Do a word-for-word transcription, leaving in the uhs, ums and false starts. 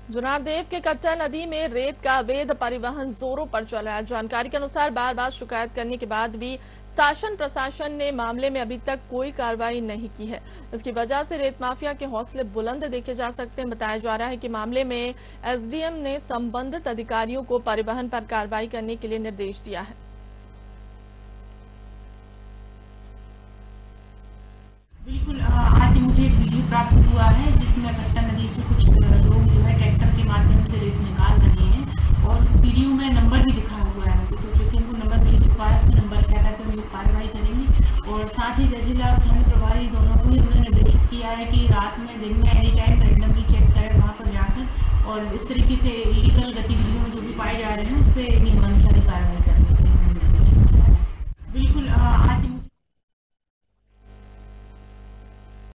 जुनारदेव के कट्टा नदी में रेत का अवैध परिवहन जोरों पर चल रहा है। जानकारी के अनुसार बार बार शिकायत करने के बाद भी शासन प्रशासन ने मामले में अभी तक कोई कार्रवाई नहीं की है। इसकी वजह से रेत माफिया के हौसले बुलंद देखे जा सकते हैं। बताया जा रहा है कि मामले में एसडीएम ने संबंधित अधिकारियों को परिवहन पर कार्रवाई करने के लिए निर्देश दिया है। बिल्कुल, आज मुझे एक वीडियो प्राप्त हुआ है जिसमें कट्टा नदी से कुछ लोग जो है ट्रैक्टर के माध्यम से रेत निकाल रहे हैं और उस वीडियो में नंबर भी दिखा हुआ है। तो क्योंकि हमको नंबर नहीं दिख पाया, तो नंबर क्या था तो हम लोग कार्रवाई करेंगे। और साथ ही तहसीलदार और थाना प्रभारी दोनों को ही हमने निर्देशित किया है कि रात में, दिन में, एनी टाइम रैंडमली चेक करें वहाँ पर जाकर, और इस तरीके से इलीगल गतिविधियों में जो भी पाए जा रहे हैं उस पर नियमानुसार कार्रवाई करने के लिए। बिल्कुल, आज